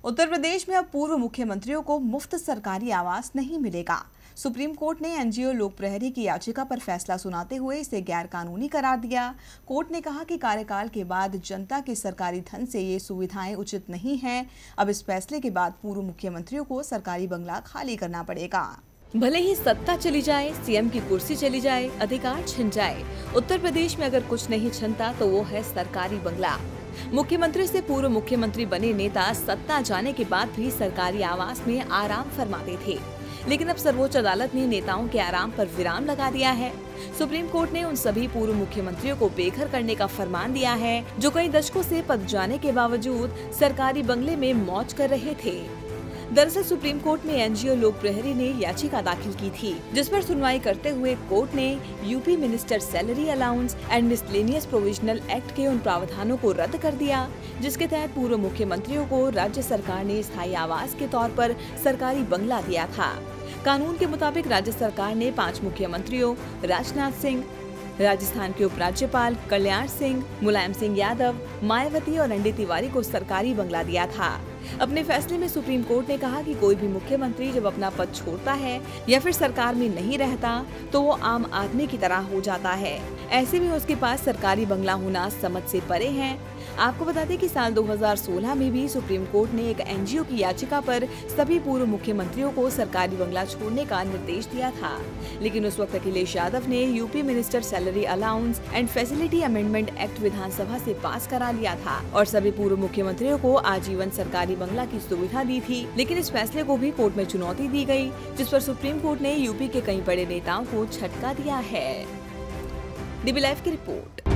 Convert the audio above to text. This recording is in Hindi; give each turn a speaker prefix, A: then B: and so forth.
A: उत्तर प्रदेश में अब पूर्व मुख्यमंत्रियों को मुफ्त सरकारी आवास नहीं मिलेगा। सुप्रीम कोर्ट ने एनजीओ लोक प्रहरी की याचिका पर फैसला सुनाते हुए इसे गैरकानूनी करार दिया। कोर्ट ने कहा कि कार्यकाल के बाद जनता के सरकारी धन से ये सुविधाएं उचित नहीं हैं। अब इस फैसले के बाद पूर्व मुख्यमंत्रियों को सरकारी बंगला खाली करना पड़ेगा।
B: भले ही सत्ता चली जाए, सीएम की कुर्सी चली जाए, अधिकार छिन जाए, उत्तर प्रदेश में अगर कुछ नहीं छिनता तो वो है सरकारी बंगला। मुख्यमंत्री से पूर्व मुख्यमंत्री बने नेता सत्ता जाने के बाद भी सरकारी आवास में आराम फरमाते थे, लेकिन अब सर्वोच्च अदालत ने नेताओं के आराम पर विराम लगा दिया है। सुप्रीम कोर्ट ने उन सभी पूर्व मुख्यमंत्रियों को बेघर करने का फरमान दिया है जो कई दशकों से पद जाने के बावजूद सरकारी बंगले में मौज कर रहे थे। दरअसल सुप्रीम कोर्ट में एनजीओ लोक प्रहरी ने याचिका दाखिल की थी, जिस पर सुनवाई करते हुए कोर्ट ने UP minister salary allowance and miscellaneous provisional act के उन प्रावधानों को रद्द कर दिया, जिसके तहत पूर्व मुख्यमंत्रियों को राज्य सरकार ने स्थायी आवास के तौर पर सरकारी बंगला दिया था। कानून के मुताबिक राज्य सरकार ने 5 मुख्यमंत्रियों राजनाथ सिंह, राजस्थान के उपराज्यपाल कल्याण सिंह, मुलायम सिंह यादव, मायावती और एनडी तिवारी को सरकारी बंगला दिया था। अपने फैसले में सुप्रीम कोर्ट ने कहा कि कोई भी मुख्यमंत्री जब अपना पद छोड़ता है या फिर सरकार में नहीं रहता तो वो आम आदमी की तरह हो जाता है। ऐसे में उसके पास सरकारी बंगला होना समझ से परे है। आपको बता दें कि साल 2016 में भी सुप्रीम कोर्ट ने एक एनजीओ की याचिका पर सभी पूर्व मुख्यमंत्रियों को सरकारी बंगला छोड़ने का निर्देश दिया था, लेकिन उस वक्त अखिलेश यादव ने UP minister salary allowance and facility amendment act विधानसभा से पास करा लिया था और सभी पूर्व मुख्यमंत्रियों को आजीवन सरकारी बंगला की सुविधा दी थी। लेकिन इस फैसले को भी कोर्ट में चुनौती दी गई, जिस पर सुप्रीम कोर्ट ने यूपी के कई बड़े नेताओं को झटका दिया है। डीबी लाइव की रिपोर्ट।